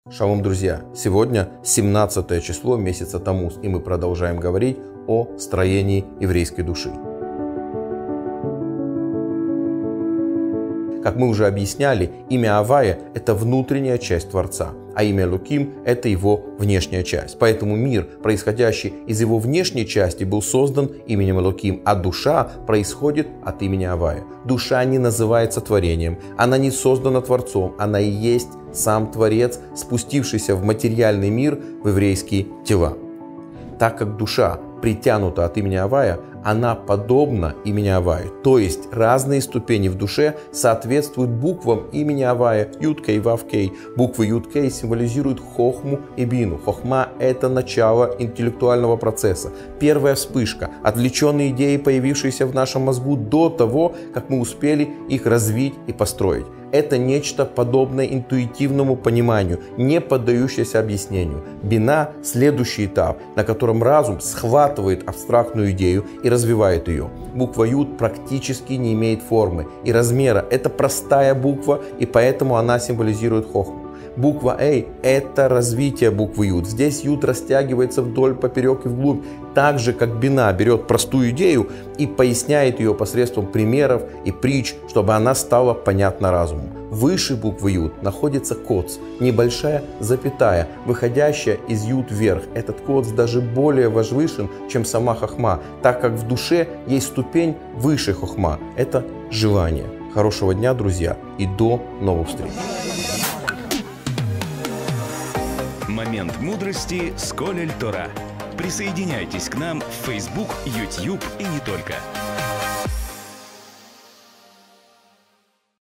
Шалом, друзья! Сегодня 17 число месяца Таммуз, и мы продолжаем говорить о строении еврейской души. Как мы уже объясняли, имя Авая – это внутренняя часть Творца, а имя Элоким – это его внешняя часть. Поэтому мир, происходящий из его внешней части, был создан именем Элоким, а душа происходит от имени Авая. Душа не называется творением, она не создана Творцом, она и есть сам Творец, спустившийся в материальный мир в еврейские тела. Так как душа притянута от имени Авая, она подобна имени Авая. То есть разные ступени в душе соответствуют буквам имени Авая, Юд-Кей, Вав-Кей. Буквы Юд-Кей символизируют Хохму и Бину. Хохма – это начало интеллектуального процесса. Первая вспышка, отвлеченные идеи, появившиеся в нашем мозгу до того, как мы успели их развить и построить. Это нечто подобное интуитивному пониманию, не поддающееся объяснению. Бина – следующий этап, на котором разум схватывает абстрактную идею и развивает ее. Буква Юд практически не имеет формы и размера. Это простая буква, и поэтому она символизирует Хохму. Буква Эй – это развитие буквы Юд. Здесь Юд растягивается вдоль, поперек и вглубь. Так же, как Бина берет простую идею и поясняет ее посредством примеров и притч, чтобы она стала понятна разуму. Выше буквы Юд находится коц, небольшая запятая, выходящая из Юд вверх. Этот коц даже более возвышен, чем сама Хохма, так как в душе есть ступень выше Хохма. Это желание. Хорошего дня, друзья, и до новых встреч. Момент мудрости с Колель Тора. Присоединяйтесь к нам в Facebook, YouTube и не только.